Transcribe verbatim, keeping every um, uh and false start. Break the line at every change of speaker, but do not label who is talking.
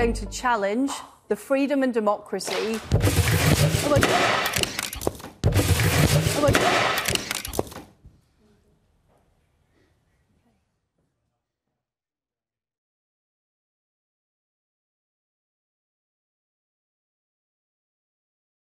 going to challenge the freedom and democracy. Oh my God.